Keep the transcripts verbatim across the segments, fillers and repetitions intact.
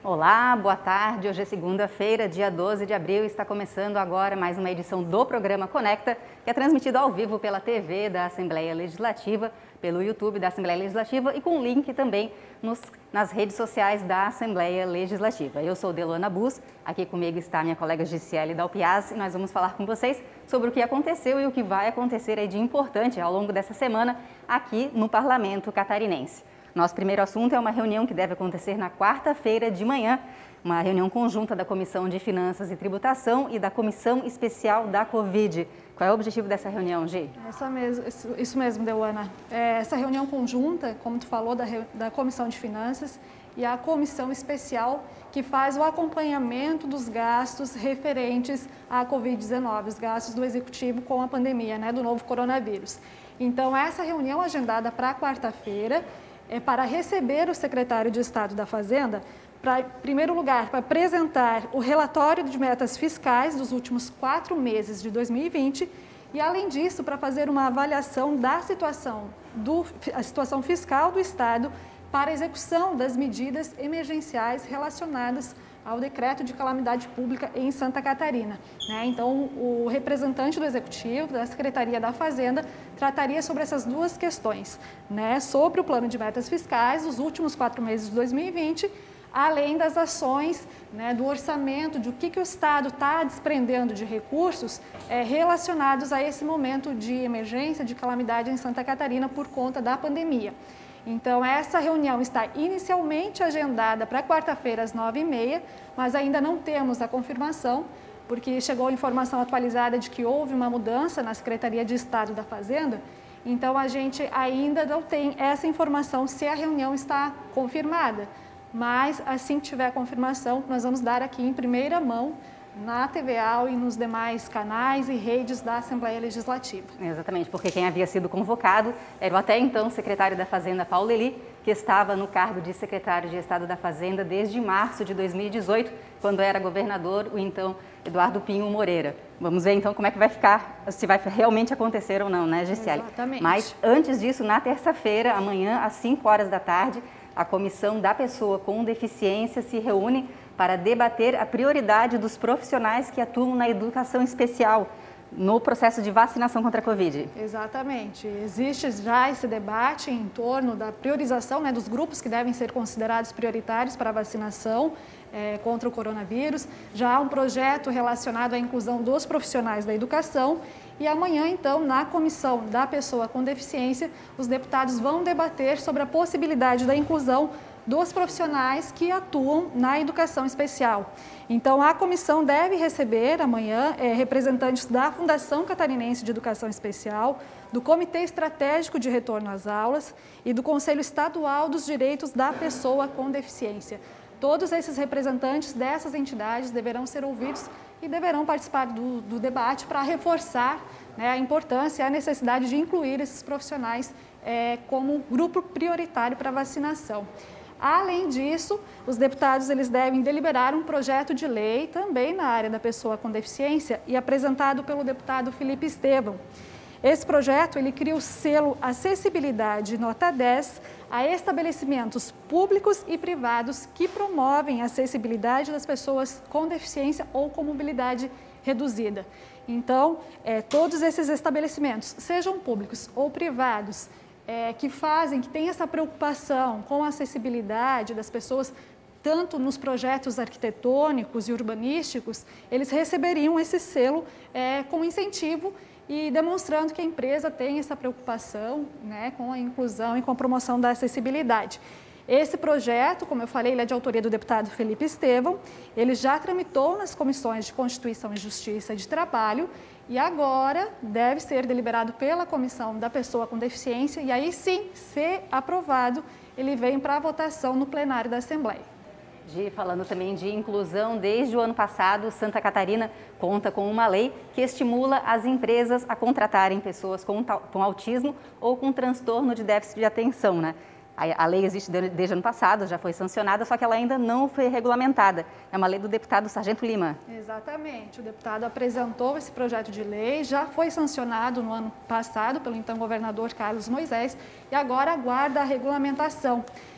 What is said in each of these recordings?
Olá, boa tarde. Hoje é segunda-feira, dia doze de abril. Está começando agora mais uma edição do programa Conecta, que é transmitido ao vivo pela T V da Assembleia Legislativa, pelo YouTube da Assembleia Legislativa e com link também nos, nas redes sociais da Assembleia Legislativa. Eu sou Deluana Bus, aqui comigo está minha colega Gisele Dalpiaz e nós vamos falar com vocês sobre o que aconteceu e o que vai acontecer aí de importante ao longo dessa semana aqui no Parlamento Catarinense. Nosso primeiro assunto é uma reunião que deve acontecer na quarta-feira de manhã, uma reunião conjunta da Comissão de Finanças e Tributação e da Comissão Especial da Covid. Qual é o objetivo dessa reunião, Gi? Essa mesmo, isso mesmo, Deluana. É, essa reunião conjunta, como tu falou, da, da Comissão de Finanças e a Comissão Especial que faz o acompanhamento dos gastos referentes à Covid dezenove, os gastos do Executivo com a pandemia, né, do novo coronavírus. Então, essa reunião agendada para quarta-feira é para receber o secretário de Estado da Fazenda, para, em primeiro lugar, para apresentar o relatório de metas fiscais dos últimos quatro meses de dois mil e vinte e, além disso, para fazer uma avaliação da situação, do, a situação fiscal do Estado para a execução das medidas emergenciais relacionadas ao decreto de calamidade pública em Santa Catarina. Né? Então, o representante do Executivo, da Secretaria da Fazenda, trataria sobre essas duas questões, né? Sobre o plano de metas fiscais dos últimos quatro meses de dois mil e vinte, além das ações, né, do orçamento, de o que, que o Estado está desprendendo de recursos é, relacionados a esse momento de emergência, de calamidade em Santa Catarina por conta da pandemia. Então, essa reunião está inicialmente agendada para quarta-feira às nove e meia, mas ainda não temos a confirmação, porque chegou a informação atualizada de que houve uma mudança na Secretaria de Estado da Fazenda, então a gente ainda não tem essa informação se a reunião está confirmada, mas assim que tiver a confirmação, nós vamos dar aqui em primeira mão na T V A e nos demais canais e redes da Assembleia Legislativa. Exatamente, porque quem havia sido convocado era o até então secretário da Fazenda, Paulo Eli, que estava no cargo de secretário de Estado da Fazenda desde março de dois mil e dezoito, quando era governador o então Eduardo Pinho Moreira. Vamos ver então como é que vai ficar, se vai realmente acontecer ou não, né, Gisele? Exatamente. Mas antes disso, na terça-feira, amanhã, às cinco horas da tarde, a Comissão da Pessoa com Deficiência se reúne para debater a prioridade dos profissionais que atuam na educação especial no processo de vacinação contra a Covid. Exatamente. Existe já esse debate em torno da priorização, né, dos grupos que devem ser considerados prioritários para a vacinação é, contra o coronavírus. Já há um projeto relacionado à inclusão dos profissionais da educação. E amanhã, então, na Comissão da Pessoa com Deficiência, os deputados vão debater sobre a possibilidade da inclusão dos profissionais que atuam na educação especial. Então, a comissão deve receber amanhã é, representantes da Fundação Catarinense de Educação Especial, do Comitê Estratégico de Retorno às Aulas e do Conselho Estadual dos Direitos da Pessoa com Deficiência. Todos esses representantes dessas entidades deverão ser ouvidos e deverão participar do, do debate para reforçar, né, a importância e a necessidade de incluir esses profissionais é, como grupo prioritário para a vacinação. Além disso, os deputados eles devem deliberar um projeto de lei também na área da pessoa com deficiência e apresentado pelo deputado Felipe Estevão. Esse projeto ele cria o selo Acessibilidade Nota dez a estabelecimentos públicos e privados que promovem a acessibilidade das pessoas com deficiência ou com mobilidade reduzida. Então, é, todos esses estabelecimentos, sejam públicos ou privados, É, que fazem, que têm essa preocupação com a acessibilidade das pessoas, tanto nos projetos arquitetônicos e urbanísticos, eles receberiam esse selo é, com incentivo e demonstrando que a empresa tem essa preocupação, né, com a inclusão e com a promoção da acessibilidade. Esse projeto, como eu falei, ele é de autoria do deputado Felipe Estevão, ele já tramitou nas comissões de Constituição e Justiça e de Trabalho e agora deve ser deliberado pela Comissão da Pessoa com Deficiência e aí sim, se aprovado, ele vem para a votação no plenário da Assembleia. Gi, falando também de inclusão, desde o ano passado, Santa Catarina conta com uma lei que estimula as empresas a contratarem pessoas com, com autismo ou com transtorno de déficit de atenção, né? A lei existe desde o ano passado, já foi sancionada, só que ela ainda não foi regulamentada. É uma lei do deputado Sargento Lima. Exatamente. O deputado apresentou esse projeto de lei, já foi sancionado no ano passado pelo então governador Carlos Moisés e agora aguarda a regulamentação.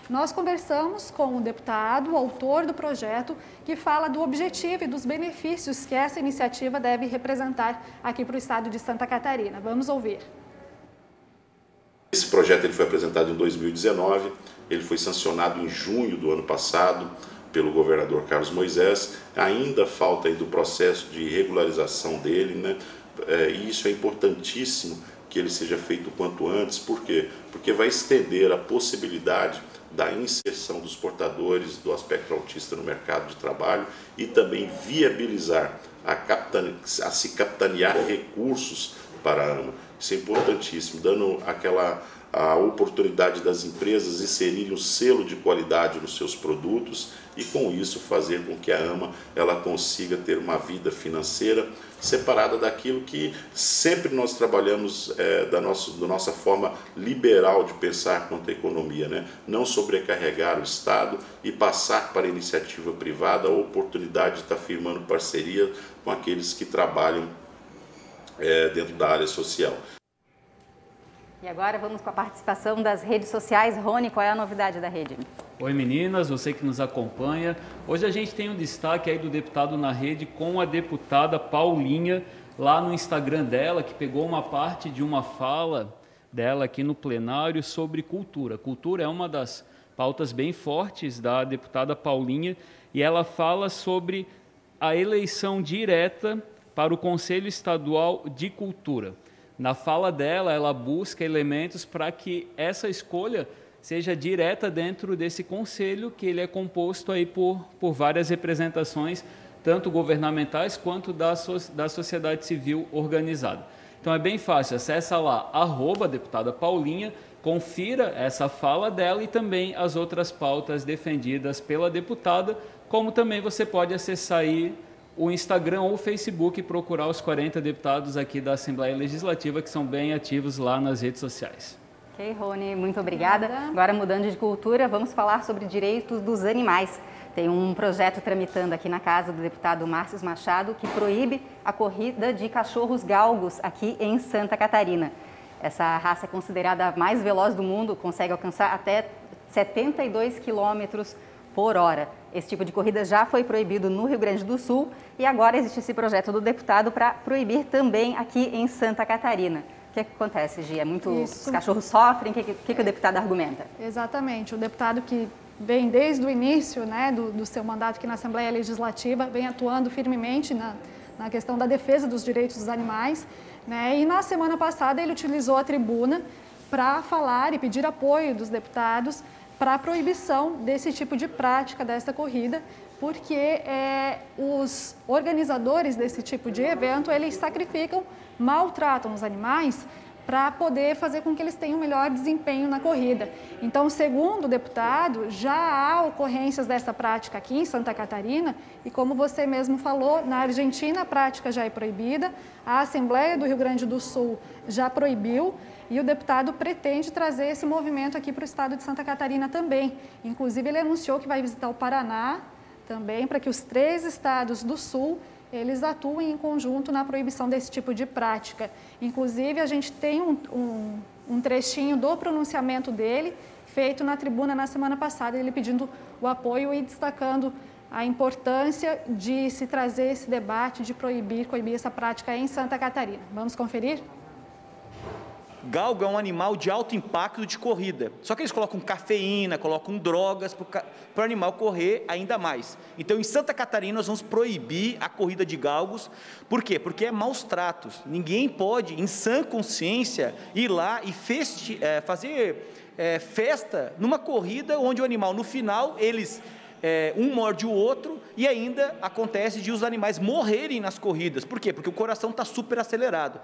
nós conversamos com o deputado, o autor do projeto, que fala do objetivo e dos benefícios que essa iniciativa deve representar aqui para o estado de Santa Catarina. Vamos ouvir. Esse projeto ele foi apresentado em dois mil e dezenove, ele foi sancionado em junho do ano passado pelo governador Carlos Moisés. Ainda falta aí do processo de regularização dele, né? É, e isso é importantíssimo que ele seja feito o quanto antes. Por quê? Porque vai estender a possibilidade da inserção dos portadores do aspecto autista no mercado de trabalho e também viabilizar a, capitane... a se capitanear recursos para a AMA. Isso é importantíssimo, dando aquela a oportunidade das empresas inserirem um selo de qualidade nos seus produtos e com isso fazer com que a AMA ela consiga ter uma vida financeira separada daquilo que sempre nós trabalhamos é, da, nossa, da nossa forma liberal de pensar quanto à economia, né? Não sobrecarregar o Estado e passar para a iniciativa privada a oportunidade de estar firmando parceria com aqueles que trabalham é, dentro da área social. E agora vamos com a participação das redes sociais. Rony, qual é a novidade da rede? Oi meninas, você que nos acompanha. Hoje a gente tem um destaque aí do Deputado na Rede com a deputada Paulinha, lá no Instagram dela, que pegou uma parte de uma fala dela aqui no plenário sobre cultura. Cultura é uma das pautas bem fortes da deputada Paulinha e ela fala sobre a eleição direta para o Conselho Estadual de Cultura. Na fala dela, ela busca elementos para que essa escolha seja direta dentro desse conselho, que ele é composto aí por, por várias representações, tanto governamentais quanto da, so, da sociedade civil organizada. Então é bem fácil, acessa lá, arroba deputada Paulinha, confira essa fala dela e também as outras pautas defendidas pela deputada, como também você pode acessar aí o Instagram ou o Facebook e procurar os quarenta deputados aqui da Assembleia Legislativa que são bem ativos lá nas redes sociais. Ok, Rony, muito obrigada. Nada. Agora, mudando de cultura, vamos falar sobre direitos dos animais. Tem um projeto tramitando aqui na casa do deputado Márcio Machado que proíbe a corrida de cachorros galgos aqui em Santa Catarina. Essa raça é considerada a mais veloz do mundo, consegue alcançar até setenta e dois quilômetros por hora. Esse tipo de corrida já foi proibido no Rio Grande do Sul e agora existe esse projeto do deputado para proibir também aqui em Santa Catarina. O que, é que acontece, Gia? É muito... Os cachorros sofrem? O que, que, que o deputado argumenta? Exatamente. O deputado que vem desde o início, né, do, do seu mandato aqui na Assembleia Legislativa, vem atuando firmemente na, na questão da defesa dos direitos dos animais, né, e na semana passada ele utilizou a tribuna para falar e pedir apoio dos deputados para a proibição desse tipo de prática dessa corrida, porque é, os organizadores desse tipo de evento, eles sacrificam, maltratam os animais para poder fazer com que eles tenham um melhor desempenho na corrida. Então, segundo o deputado, já há ocorrências dessa prática aqui em Santa Catarina e, como você mesmo falou, na Argentina a prática já é proibida, a Assembleia do Rio Grande do Sul já proibiu e o deputado pretende trazer esse movimento aqui para o estado de Santa Catarina também. Inclusive, ele anunciou que vai visitar o Paraná também para que os três estados do Sul eles atuem em conjunto na proibição desse tipo de prática. Inclusive, a gente tem um, um, um trechinho do pronunciamento dele, feito na tribuna na semana passada, ele pedindo o apoio e destacando a importância de se trazer esse debate, de proibir, coibir essa prática em Santa Catarina. Vamos conferir? Galgo é um animal de alto impacto de corrida, só que eles colocam cafeína, colocam drogas para o animal correr ainda mais. Então, em Santa Catarina, nós vamos proibir a corrida de galgos. Por quê? Porque é maus tratos. Ninguém pode, em sã consciência, ir lá e festi é, fazer é, festa numa corrida onde o animal, no final, eles... É, um morde o outro e ainda acontece de os animais morrerem nas corridas. Por quê? Porque o coração está super acelerado.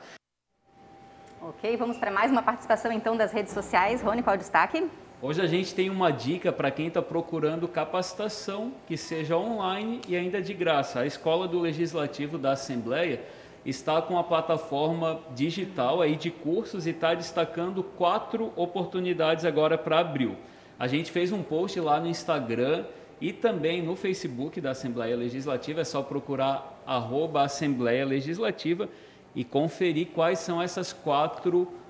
Ok, vamos para mais uma participação então das redes sociais. Rony, qual é o destaque? Hoje a gente tem uma dica para quem está procurando capacitação que seja online e ainda de graça. A Escola do Legislativo da Assembleia está com a plataforma digital aí de cursos e está destacando quatro oportunidades agora para abril. A gente fez um post lá no Instagram e também no Facebook da Assembleia Legislativa, é só procurar arroba Assembleia Legislativa e conferir quais são essas quatro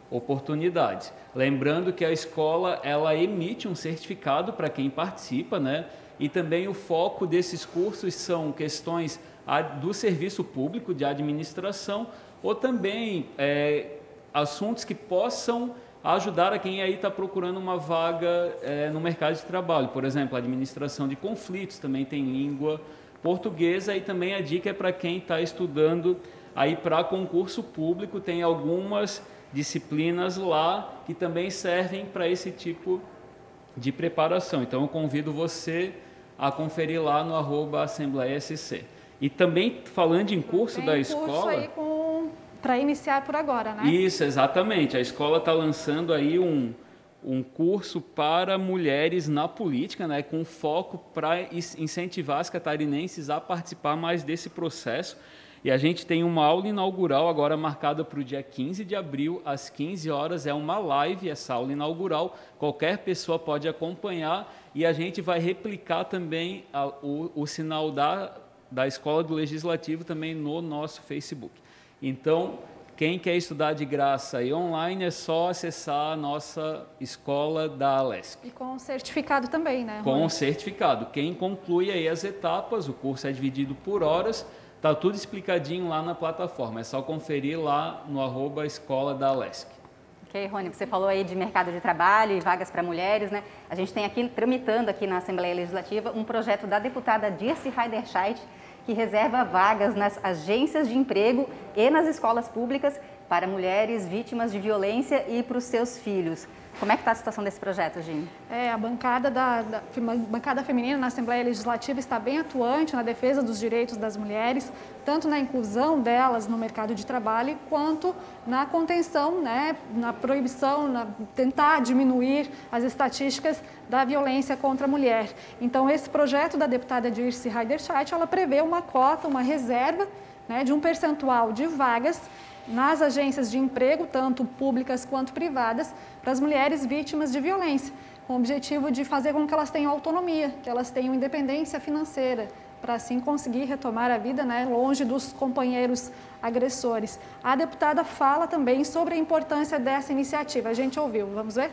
oportunidades. Lembrando que a escola ela emite um certificado para quem participa, né? E também o foco desses cursos são questões do serviço público, de administração, ou também é, assuntos que possam ajudar a quem aí está procurando uma vaga é, no mercado de trabalho. Por exemplo, administração de conflitos, também tem língua portuguesa, e também a dica é para quem está estudando aí para concurso público, tem algumas disciplinas lá que também servem para esse tipo de preparação. Então eu convido você a conferir lá no arroba Assembleia S C. E também falando em curso tem da curso escola... aí com... para iniciar por agora, né? Isso, exatamente. A escola está lançando aí um, um curso para mulheres na política, né, com foco para incentivar as catarinenses a participar mais desse processo. E a gente tem uma aula inaugural agora marcada para o dia quinze de abril, às quinze horas. É uma live, essa aula inaugural. Qualquer pessoa pode acompanhar e a gente vai replicar também a, o, o sinal da, da Escola do Legislativo também no nosso Facebook. Então, quem quer estudar de graça e online é só acessar a nossa escola da Alesc. E com certificado também, né, Com Rony? certificado. Quem conclui aí as etapas, o curso é dividido por horas, está tudo explicadinho lá na plataforma. É só conferir lá no arroba Escola da Alesc. Ok, Rony, você falou aí de mercado de trabalho e vagas para mulheres, né? A gente tem aqui, tramitando aqui na Assembleia Legislativa, um projeto da deputada Dirce Heiderscheid, que reserva vagas nas agências de emprego e nas escolas públicas para mulheres vítimas de violência e para os seus filhos. Como é que está a situação desse projeto, Gin? É, a bancada, da, da, a bancada feminina na Assembleia Legislativa está bem atuante na defesa dos direitos das mulheres, tanto na inclusão delas no mercado de trabalho, quanto na contenção, né, na proibição, na tentar diminuir as estatísticas da violência contra a mulher. Então, esse projeto da deputada Dirce Heiderscheid, ela prevê uma cota, uma reserva, né, de um percentual de vagas nas agências de emprego, tanto públicas quanto privadas, para as mulheres vítimas de violência, com o objetivo de fazer com que elas tenham autonomia, que elas tenham independência financeira, para assim conseguir retomar a vida, né, longe dos companheiros agressores. A deputada fala também sobre a importância dessa iniciativa. A gente ouviu, vamos ver?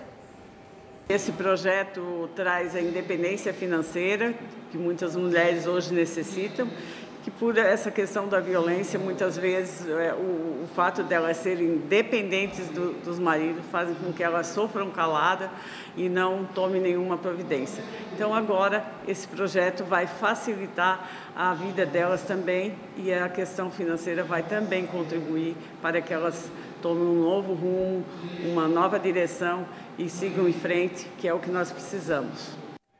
Esse projeto traz a independência financeira que muitas mulheres hoje necessitam, que por essa questão da violência, muitas vezes é, o, o fato delas serem dependentes do, dos maridos fazem com que elas sofram calada e não tomem nenhuma providência. Então agora esse projeto vai facilitar a vida delas também e a questão financeira vai também contribuir para que elas tomem um novo rumo, uma nova direção e sigam em frente, que é o que nós precisamos.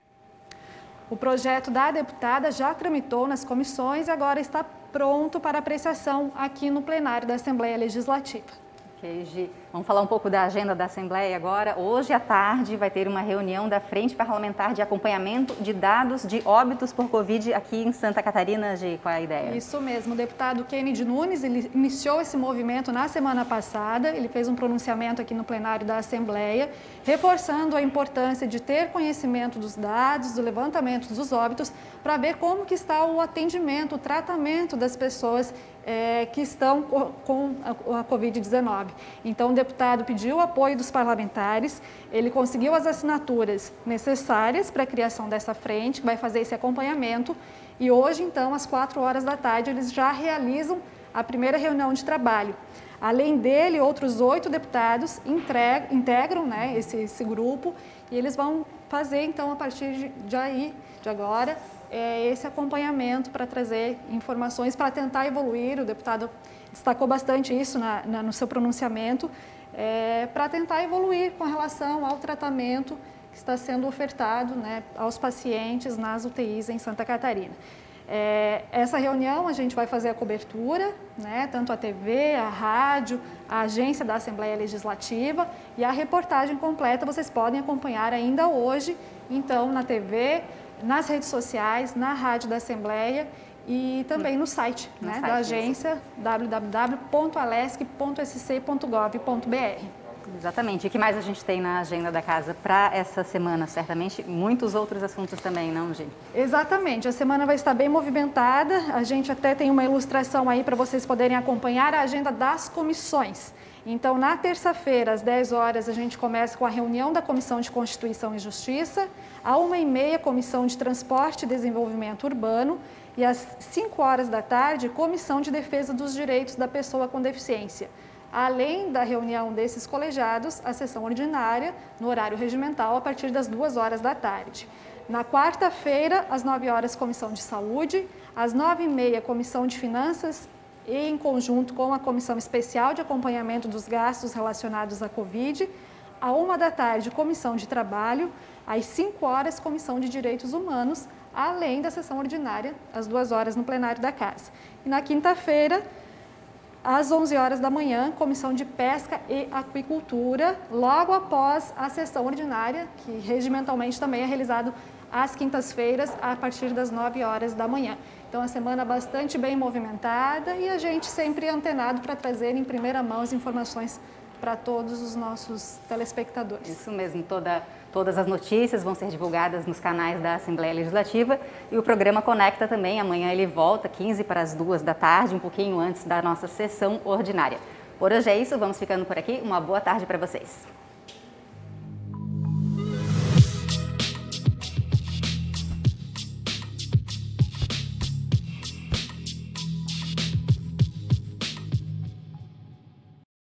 O projeto da deputada já tramitou nas comissões e agora está pronto para apreciação aqui no plenário da Assembleia Legislativa. Ok, Gi. Vamos falar um pouco da agenda da Assembleia agora. Hoje à tarde vai ter uma reunião da Frente Parlamentar de Acompanhamento de Dados de Óbitos por Covid aqui em Santa Catarina, Gi. Qual é a ideia? Isso mesmo. O deputado Kennedy Nunes, ele iniciou esse movimento na semana passada. Ele fez um pronunciamento aqui no plenário da Assembleia, reforçando a importância de ter conhecimento dos dados, do levantamento dos óbitos, para ver como que está o atendimento, o tratamento das pessoas É, que estão com a, a covid dezenove. Então, o deputado pediu o apoio dos parlamentares, ele conseguiu as assinaturas necessárias para a criação dessa frente, que vai fazer esse acompanhamento, e hoje, então, às quatro horas da tarde, eles já realizam a primeira reunião de trabalho. Além dele, outros oito deputados entregam, integram né, esse, esse grupo, e eles vão fazer, então, a partir de, de aí, de agora, É esse acompanhamento para trazer informações, para tentar evoluir. O deputado destacou bastante isso na, na, no seu pronunciamento, é, para tentar evoluir com relação ao tratamento que está sendo ofertado, né, aos pacientes nas U T Is em Santa Catarina. É, essa reunião a gente vai fazer a cobertura, né, tanto a T V, a rádio, a agência da Assembleia Legislativa, e a reportagem completa vocês podem acompanhar ainda hoje, então, na T V, nas redes sociais, na rádio da Assembleia e também no site, no né, site da agência, w w w ponto alesc ponto s c ponto gov ponto b r. Exatamente. E o que mais a gente tem na agenda da casa para essa semana? Certamente muitos outros assuntos também, não, Gi? Exatamente. A semana vai estar bem movimentada. A gente até tem uma ilustração aí para vocês poderem acompanhar a agenda das comissões. Então, na terça-feira, às dez horas, a gente começa com a reunião da Comissão de Constituição e Justiça, à uma e meia, Comissão de Transporte e Desenvolvimento Urbano, e às cinco horas da tarde, Comissão de Defesa dos Direitos da Pessoa com Deficiência. Além da reunião desses colegiados, a sessão ordinária, no horário regimental, a partir das duas horas da tarde. Na quarta-feira, às nove horas, Comissão de Saúde, às nove e meia, Comissão de Finanças, e em conjunto com a Comissão Especial de Acompanhamento dos Gastos Relacionados à Covid, à uma da tarde, Comissão de Trabalho, às cinco horas, Comissão de Direitos Humanos, além da sessão ordinária, às duas horas, no plenário da Casa. E na quinta-feira, às onze horas da manhã, Comissão de Pesca e Aquicultura, logo após a sessão ordinária, que regimentalmente também é realizado às quintas-feiras, a partir das nove horas da manhã. Então, a semana bastante bem movimentada e a gente sempre antenado para trazer em primeira mão as informações para todos os nossos telespectadores. Isso mesmo, toda, todas as notícias vão ser divulgadas nos canais da Assembleia Legislativa e o programa Conecta também, amanhã ele volta quinze para as duas da tarde, um pouquinho antes da nossa sessão ordinária. Por hoje é isso, vamos ficando por aqui, uma boa tarde para vocês.